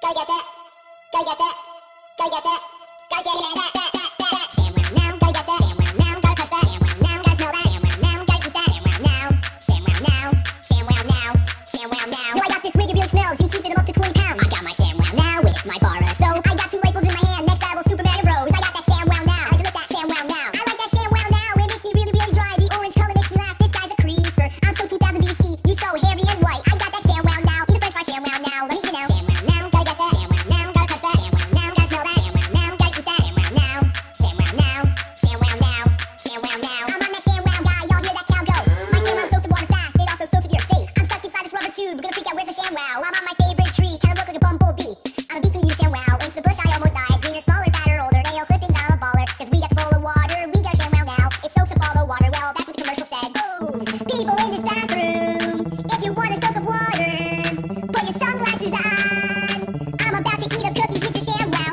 Gotta get that. Gotta get that. Gotta get that. Gotta get that. ShamWow now. Gotta get that. ShamWow now. Gotta touch that. ShamWow now. Gotta smell that. ShamWow now. Gotta eat that. ShamWow now. ShamWow now. ShamWow now. ShamWow now. Yo, I got this wig, it really smells. You can keep it up to 20 pounds. I got my ShamWow now with my bar of soap. I got 2 labels in my hand. Next level, Super Mario Bros. I got that ShamWow now. I like to lick that ShamWow now. I like that ShamWow now. It makes me really, really dry. The orange color makes me laugh. This guy's a creeper. I'm so 2000 BC. You so hairy and white. I got that ShamWow now. Eat a french fry ShamWow now. Let me eat it now. ShamWow now. Gotta get that. ShamWow now. Gotta touch that. ShamWow now. Gotta smell that. ShamWow now. Gotta eat that. ShamWow now. ShamWow now. ShamWow now. ShamWow now. I'm on that ShamWow guy. Y'all hear that cow go? My ShamWow soaks in water fast. It also soaks up your face. I'm stuck inside this rubber tube. Gonna freak out. Where's my ShamWow? I'm on my favorite tree. Kinda look like a bumblebee. I'm a beast when you ShamWow. Into the bush I almost died. Greener, smaller, fatter, older. Nail clippings. I'm a baller. Cause we got the bowl of water. We got ShamWow now. It soaks up all the water. Well, that's what the commercial said. People in this bathroom, if you wanna soak up water, put your sunglasses on. I'm about to eat a cookie. It's your ShamWow.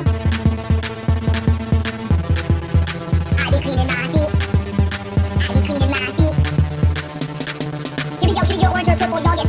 I be cleaning my feet. I be cleaning my feet. Here we go, orange or purple, y'all get